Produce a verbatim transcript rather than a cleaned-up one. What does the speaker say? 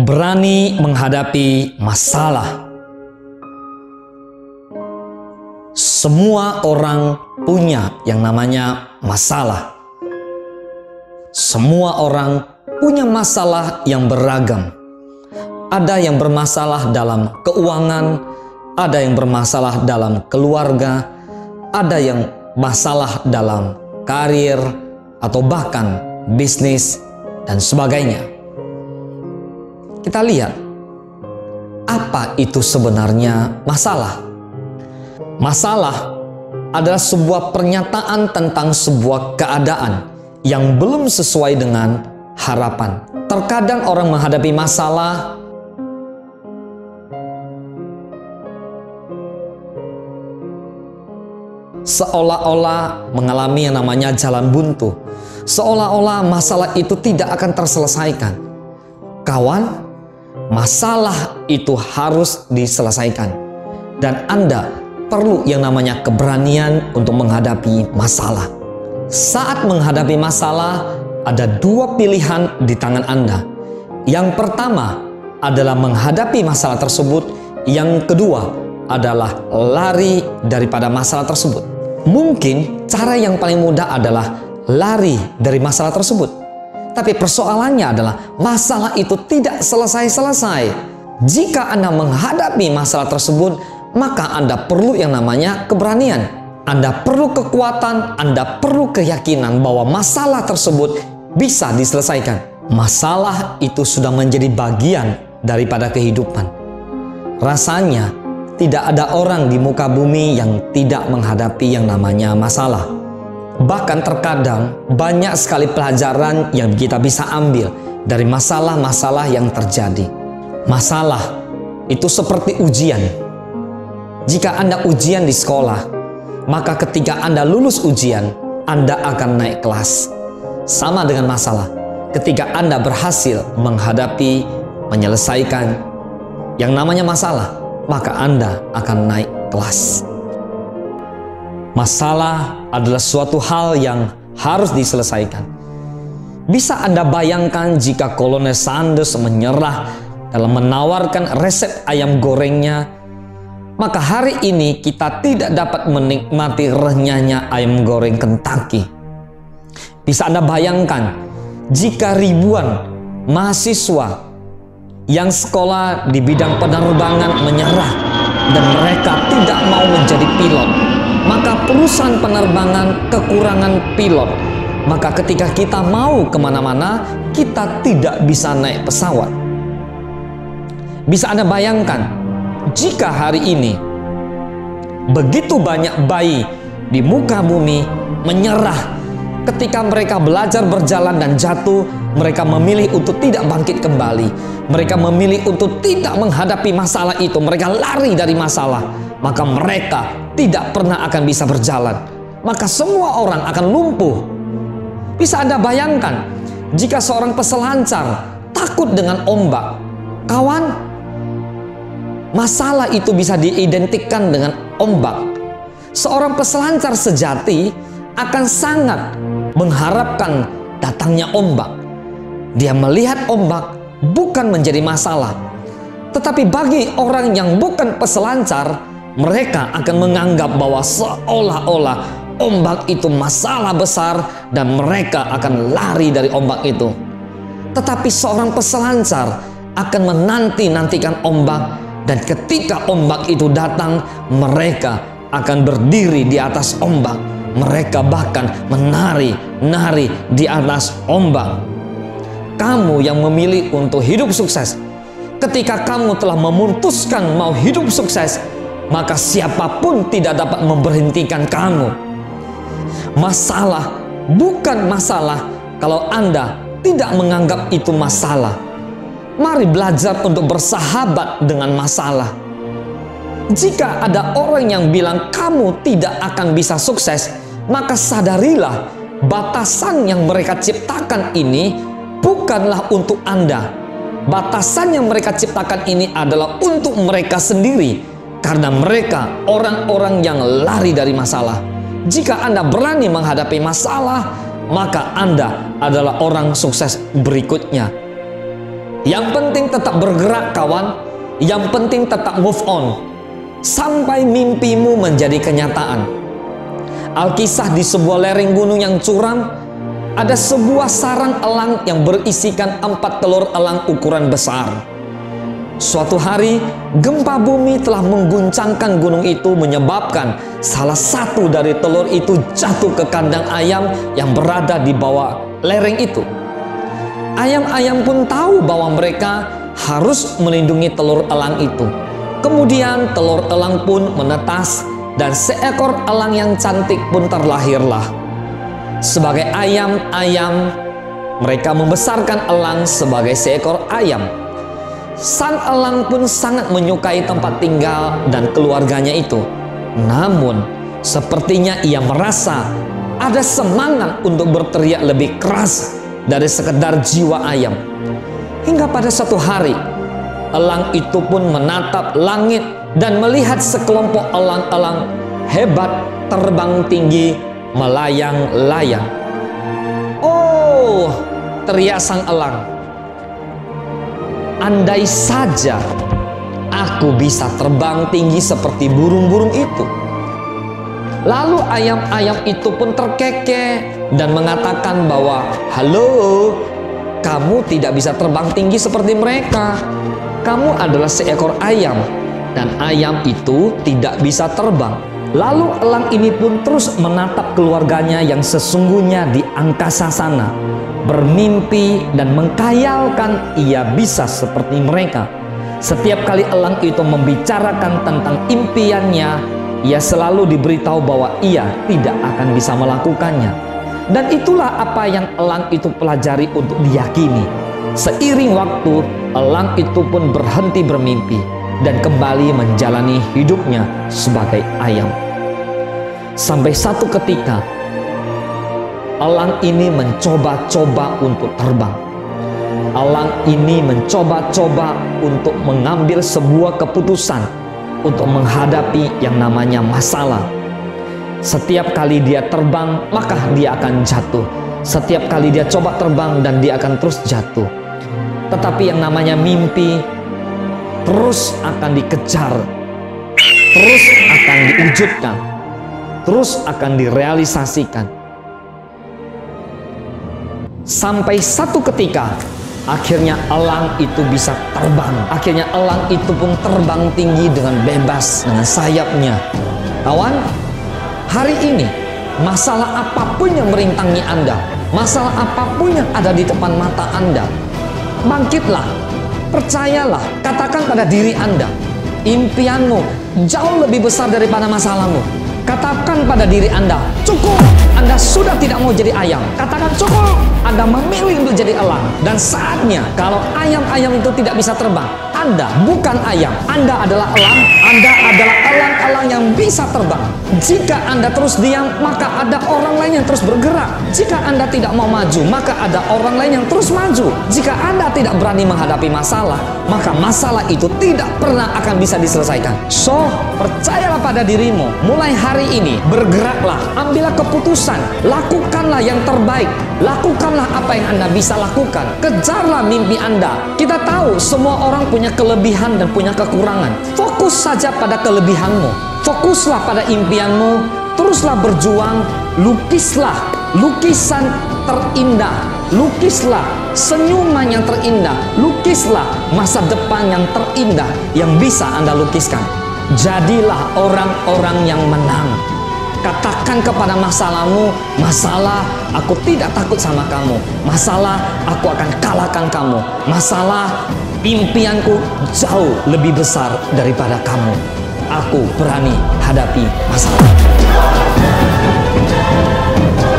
Berani menghadapi masalah. Semua orang punya yang namanya masalah. Semua orang punya masalah yang beragam. Ada yang bermasalah dalam keuangan, ada yang bermasalah dalam keluarga, ada yang masalah dalam karir, atau bahkan bisnis dan sebagainya. Kita lihat, apa itu sebenarnya masalah? Masalah adalah sebuah pernyataan tentang sebuah keadaan yang belum sesuai dengan harapan. Terkadang orang menghadapi masalah seolah-olah mengalami yang namanya jalan buntu. Seolah-olah masalah itu tidak akan terselesaikan. Kawan, masalah itu harus diselesaikan. Dan Anda perlu yang namanya keberanian untuk menghadapi masalah. Saat menghadapi masalah, ada dua pilihan di tangan Anda. Yang pertama adalah menghadapi masalah tersebut. Yang kedua adalah lari daripada masalah tersebut. Mungkin cara yang paling mudah adalah lari dari masalah tersebut. Tapi persoalannya adalah masalah itu tidak selesai-selesai. Jika Anda menghadapi masalah tersebut, maka Anda perlu yang namanya keberanian. Anda perlu kekuatan, Anda perlu keyakinan bahwa masalah tersebut bisa diselesaikan. Masalah itu sudah menjadi bagian daripada kehidupan. Rasanya tidak ada orang di muka bumi yang tidak menghadapi yang namanya masalah. Bahkan terkadang banyak sekali pelajaran yang kita bisa ambil dari masalah-masalah yang terjadi. Masalah itu seperti ujian. Jika Anda ujian di sekolah, maka ketika Anda lulus ujian, Anda akan naik kelas. Sama dengan masalah. Ketika Anda berhasil menghadapi, menyelesaikan yang namanya masalah, maka Anda akan naik kelas. Masalah adalah suatu hal yang harus diselesaikan. Bisa Anda bayangkan jika Kolonel Sanders menyerah dalam menawarkan resep ayam gorengnya, maka hari ini kita tidak dapat menikmati renyahnya ayam goreng Kentucky. Bisa Anda bayangkan jika ribuan mahasiswa yang sekolah di bidang penerbangan menyerah dan mereka tidak mau menjadi pilot, maka perusahaan penerbangan kekurangan pilot. Maka ketika kita mau kemana-mana, kita tidak bisa naik pesawat. Bisa Anda bayangkan, jika hari ini begitu banyak bayi di muka bumi menyerah ketika mereka belajar berjalan dan jatuh, mereka memilih untuk tidak bangkit kembali. Mereka memilih untuk tidak menghadapi masalah itu. Mereka lari dari masalah. Maka mereka tidak pernah akan bisa berjalan. Maka semua orang akan lumpuh. Bisa Anda bayangkan, jika seorang peselancar takut dengan ombak, kawan, masalah itu bisa diidentikan dengan ombak. Seorang peselancar sejati akan sangat mengharapkan datangnya ombak. Dia melihat ombak bukan menjadi masalah. Tetapi bagi orang yang bukan peselancar, mereka akan menganggap bahwa seolah-olah ombak itu masalah besar dan mereka akan lari dari ombak itu. Tetapi seorang peselancar akan menanti-nantikan ombak, dan ketika ombak itu datang, mereka akan berdiri di atas ombak. Mereka bahkan menari-nari di atas ombak. Kamu yang memilih untuk hidup sukses, ketika kamu telah memutuskan mau hidup sukses, maka siapapun tidak dapat memberhentikan kamu. Masalah bukan masalah kalau Anda tidak menganggap itu masalah. Mari belajar untuk bersahabat dengan masalah. Jika ada orang yang bilang kamu tidak akan bisa sukses, maka sadarilah batasan yang mereka ciptakan ini bukanlah untuk Anda. Batasan yang mereka ciptakan ini adalah untuk mereka sendiri. Karena mereka orang-orang yang lari dari masalah. Jika Anda berani menghadapi masalah, maka Anda adalah orang sukses berikutnya. Yang penting tetap bergerak kawan. Yang penting tetap move on sampai mimpimu menjadi kenyataan. Alkisah di sebuah lereng gunung yang curam, ada sebuah sarang elang yang berisikan empat telur elang ukuran besar. Suatu hari, gempa bumi telah mengguncangkan gunung itu, menyebabkan salah satu dari telur itu jatuh ke kandang ayam yang berada di bawah lereng itu. Ayam-ayam pun tahu bahwa mereka harus melindungi telur elang itu. Kemudian telur elang pun menetas dan seekor elang yang cantik pun terlahirlah. Sebagai ayam-ayam, mereka membesarkan elang sebagai seekor ayam. Sang elang pun sangat menyukai tempat tinggal dan keluarganya itu. Namun, sepertinya ia merasa ada semangat untuk berteriak lebih keras dari sekedar jiwa ayam. Hingga pada suatu hari, elang itu pun menatap langit dan melihat sekelompok elang-elang hebat terbang tinggi melayang-layang. "Oh!" teriak sang elang, "Andai saja aku bisa terbang tinggi seperti burung-burung itu." Lalu ayam-ayam itu pun terkekeh dan mengatakan bahwa, "Halo, kamu tidak bisa terbang tinggi seperti mereka. Kamu adalah seekor ayam, dan ayam itu tidak bisa terbang." Lalu elang ini pun terus menatap keluarganya yang sesungguhnya di angkasa sana, bermimpi dan mengkhayalkan ia bisa seperti mereka. Setiap kali elang itu membicarakan tentang impiannya, ia selalu diberitahu bahwa ia tidak akan bisa melakukannya. Dan itulah apa yang elang itu pelajari untuk diyakini. Seiring waktu, elang itu pun berhenti bermimpi dan kembali menjalani hidupnya sebagai ayam. Sampai satu ketika, elang ini mencoba-coba untuk terbang. Elang ini mencoba-coba untuk mengambil sebuah keputusan untuk menghadapi yang namanya masalah. Setiap kali dia terbang, maka dia akan jatuh. Setiap kali dia coba terbang, dan dia akan terus jatuh. Tetapi yang namanya mimpi terus akan dikejar, terus akan diwujudkan, terus akan direalisasikan. Sampai satu ketika, akhirnya elang itu bisa terbang. Akhirnya elang itu pun terbang tinggi dengan bebas, dengan sayapnya. Kawan, hari ini, masalah apapun yang merintangi Anda, masalah apapun yang ada di depan mata Anda, bangkitlah, percayalah, katakan pada diri Anda, impianmu jauh lebih besar daripada masalahmu. Katakan pada diri Anda, cukup, Anda sudah tidak mau jadi ayam. Katakan cukup, Anda memilih untuk jadi elang. Dan saatnya, kalau ayam-ayam itu tidak bisa terbang, Anda bukan ayam, Anda adalah elang. Anda adalah elang-elang yang bisa terbang. Jika Anda terus diam, maka ada orang lain yang terus bergerak. Jika Anda tidak mau maju, maka ada orang lain yang terus maju. Jika Anda tidak berani menghadapi masalah, maka masalah itu tidak pernah akan bisa diselesaikan. So, percayalah pada dirimu. Mulai hari ini, bergeraklah, ambillah keputusan, lakukanlah yang terbaik, lakukanlah apa yang Anda bisa lakukan, kejarlah mimpi Anda. Kita tahu semua orang punya kelebihan dan punya kekurangan. Fokus saja pada kelebihanmu, fokuslah pada impianmu, teruslah berjuang, lukislah lukisan terindah, lukislah senyuman yang terindah, lukislah masa depan yang terindah yang bisa Anda lukiskan. Jadilah orang-orang yang menang. Katakan kepada masalahmu, masalah, aku tidak takut sama kamu. Masalah, aku akan kalahkan kamu. Masalah, impianku jauh lebih besar daripada kamu. Aku berani hadapi masalah.